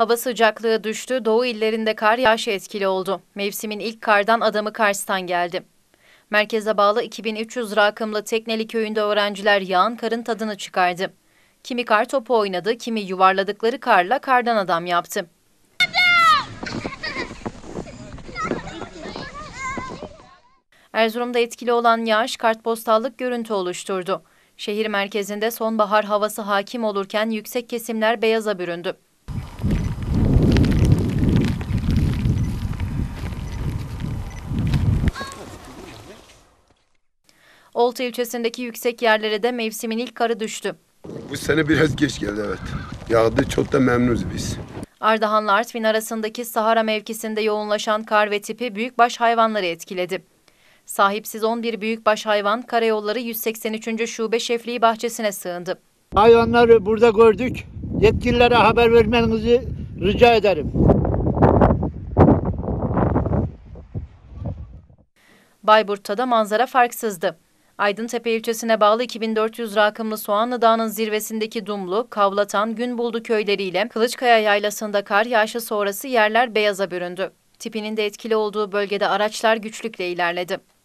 Hava sıcaklığı düştü, doğu illerinde kar yağışı etkili oldu. Mevsimin ilk kardan adamı Kars'tan geldi. Merkeze bağlı 2300 rakımlı Tekneli köyünde öğrenciler yağan karın tadını çıkardı. Kimi kar topu oynadı, kimi yuvarladıkları karla kardan adam yaptı. Erzurum'da etkili olan yağış kartpostallık görüntü oluşturdu. Şehir merkezinde sonbahar havası hakim olurken yüksek kesimler beyaza büründü. Oltu ilçesindeki yüksek yerlere de mevsimin ilk karı düştü. Bu sene biraz geç geldi, evet. Yağdı, çok da memnunuz biz. Ardahan'la Artvin arasındaki Sahara mevkisinde yoğunlaşan kar ve tipi büyükbaş hayvanları etkiledi. Sahipsiz 11 büyükbaş hayvan Karayolları 183. Şube Şefliği bahçesine sığındı. Hayvanları burada gördük. Yetkililere haber vermenizi rica ederim. Bayburt'ta da manzara farksızdı. Aydıntepe ilçesine bağlı 2400 rakımlı Soğanlı Dağı'nın zirvesindeki Dumlu, Kavlatan, Günbuldu köyleriyle Kılıçkaya Yaylası'nda kar yağışı sonrası yerler beyaza büründü. Tipinin de etkili olduğu bölgede araçlar güçlükle ilerledi.